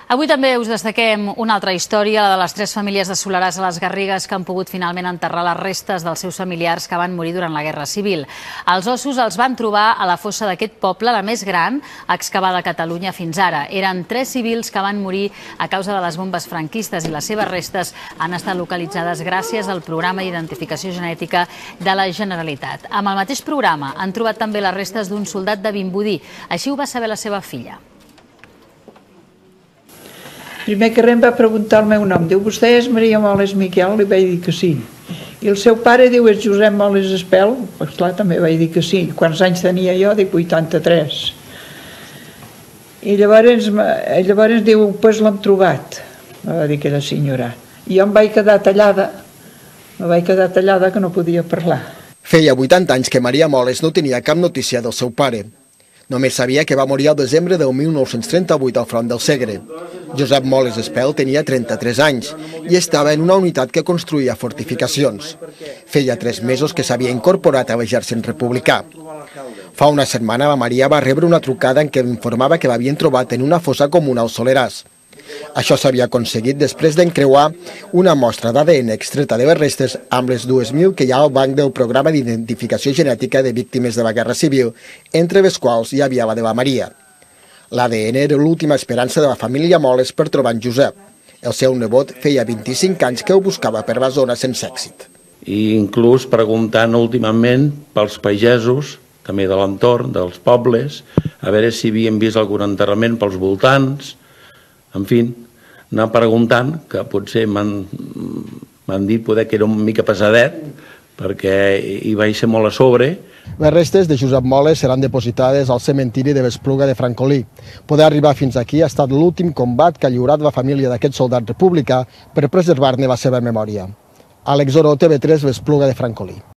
Avui també us destaquem una altra història, la de les 3 famílies de Soleràs a les Garrigues que han pogut finalment enterrar les restes dels seus familiars que van morir durant la Guerra Civil. Els ossos els van trobar a la fossa d'aquest poble, la més gran excavada a Catalunya fins ara. Eren 3 civils que van morir a causa de les bombes franquistes i les seves restes han estat localitzades gràcies al programa d'identificació genètica de la Generalitat. Amb el mateix programa han trobat també les restes d'un soldat de Vimbodí. Així ho va saber la seva filla. Primer que res em va preguntar el meu nom. Diu, vostè és Maria Moles Miquel? Li vaig dir que sí. I el seu pare diu, és Josep Moles Espel? Pues clar, també vaig dir que sí. Quants anys tenia jo? Dic, 83. I llavors diu, pues l'hem trobat, va dir aquella senyora. I jo em vaig quedar tallada, que no podia parlar. Feia 80 anys que Maria Moles no tenia cap notícia del seu pare. Només sabia que va morir al desembre del 1938 al front del Segre. Josep Moles Espel tenia 33 anys i estava en una unitat que construïa fortificacions. Feia 3 mesos que s'havia incorporat a l'exèrcit republicà. Fa una setmana la Maria va rebre una trucada en què informava que l'havien trobat en una fossa comuna al Soleràs. Això s'havia aconseguit després d'encreuar una mostra d'ADN extreta de les restes amb les 2.000 que hi ha al banc del programa d'identificació genètica de víctimes de la Guerra Civil, entre les quals hi havia la de la Maria. L'ADN era l'última esperança de la família Moles per trobar en Josep. El seu nebot feia 25 anys que ho buscava per la zona sense èxit. I inclús preguntant últimament pels pagesos, també de l'entorn, dels pobles, a veure si havien vist algun enterrament pels voltants. En fi, anar preguntant, que potser m'han dit que era una mica pesadet, perquè hi vaig ser molt a sobre. Les restes de Josep Moles seran depositades al cementiri de l'Espluga de Francolí. Poder arribar fins aquí ha estat l'últim combat que ha lliurat la família d'aquest soldat republicà per preservar-ne la seva memòria. Àlex Oro, TV3, l'Espluga de Francolí.